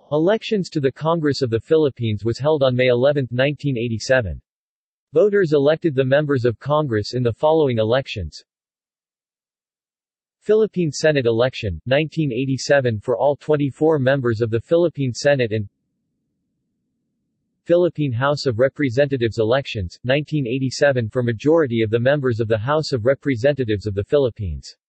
Elections to the Congress of the Philippines was held on May 11, 1987. Voters elected the members of Congress in the following elections. Philippine Senate election, 1987 for all 24 members of the Philippine Senate and Philippine House of Representatives elections, 1987 for majority of the members of the House of Representatives of the Philippines.